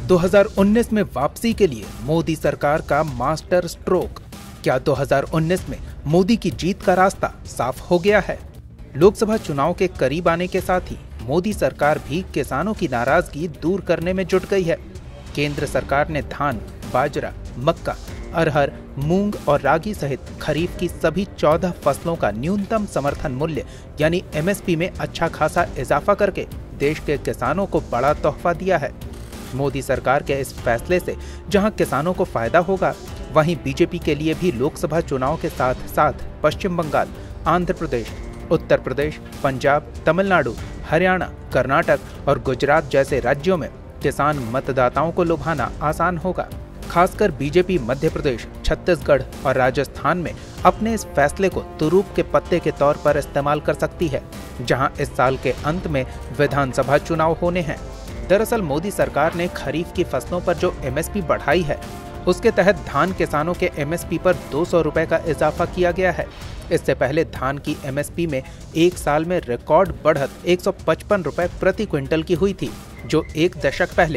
2019 में वापसी के लिए मोदी सरकार का मास्टर स्ट्रोक। क्या 2019 में मोदी की जीत का रास्ता साफ हो गया है? लोकसभा चुनाव के करीब आने के साथ ही मोदी सरकार भी किसानों की नाराजगी दूर करने में जुट गई है। केंद्र सरकार ने धान, बाजरा, मक्का, अरहर, मूंग और रागी सहित खरीफ की सभी 14 फसलों का न्यूनतम समर्थन मूल्य यानी एमएसपी में अच्छा खासा इजाफा करके देश के किसानों को बड़ा तोहफा दिया है। मोदी सरकार के इस फैसले से जहां किसानों को फायदा होगा, वहीं बीजेपी के लिए भी लोकसभा चुनाव के साथ साथ पश्चिम बंगाल, आंध्र प्रदेश, उत्तर प्रदेश, पंजाब, तमिलनाडु, हरियाणा, कर्नाटक और गुजरात जैसे राज्यों में किसान मतदाताओं को लुभाना आसान होगा। खासकर बीजेपी मध्य प्रदेश, छत्तीसगढ़ और राजस्थान में अपने इस फैसले को तुरूप के पत्ते के तौर पर इस्तेमाल कर सकती है, जहां इस साल के अंत में विधानसभा चुनाव होने हैं। दरअसल मोदी सरकार ने खरीफ की फसलों पर जो एमएसपी बढ़ाई है, उसके तहत धान किसानों के एमएसपी पर 200 रुपए का इजाफा किया गया है। इससे पहले धान की एमएसपी में एक साल में रिकॉर्ड बढ़त 155 रुपए प्रति क्विंटल की हुई थी, जो एक दशक पहले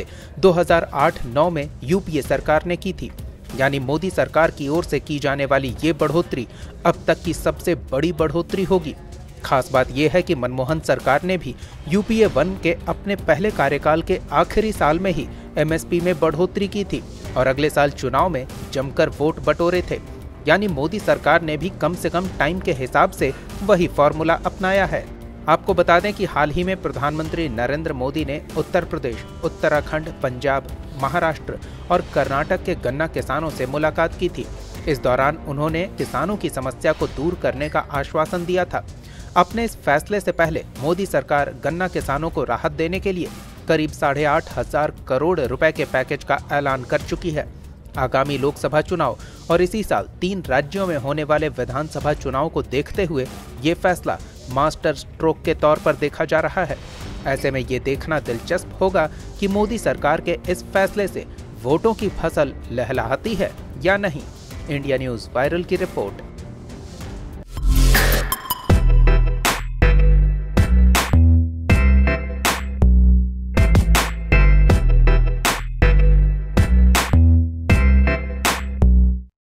2008-9 में यूपीए सरकार ने की थी। यानी मोदी सरकार की ओर से की जाने वाली ये बढ़ोतरी अब तक की सबसे बड़ी बढ़ोतरी होगी। खास बात यह है कि मनमोहन सरकार ने भी यूपीए 1 के अपने पहले कार्यकाल के आखिरी साल में ही एमएसपी में बढ़ोतरी की थी और अगले साल चुनाव में जमकर वोट बटोरे थे। यानी मोदी सरकार ने भी कम से कम टाइम के हिसाब से वही फॉर्मूला अपनाया है। आपको बता दें कि हाल ही में प्रधानमंत्री नरेंद्र मोदी ने उत्तर प्रदेश, उत्तराखंड, पंजाब, महाराष्ट्र और कर्नाटक के गन्ना किसानों से मुलाकात की थी। इस दौरान उन्होंने किसानों की समस्या को दूर करने का आश्वासन दिया था। अपने इस फैसले से पहले मोदी सरकार गन्ना किसानों को राहत देने के लिए करीब 8,500 करोड़ रुपए के पैकेज का ऐलान कर चुकी है। आगामी लोकसभा चुनाव और इसी साल 3 राज्यों में होने वाले विधानसभा चुनाव को देखते हुए ये फैसला मास्टर स्ट्रोक के तौर पर देखा जा रहा है। ऐसे में ये देखना दिलचस्प होगा कि मोदी सरकार के इस फैसले से वोटों की फसल लहलहाती है या नहीं। इंडिया न्यूज़ वायरल की रिपोर्ट।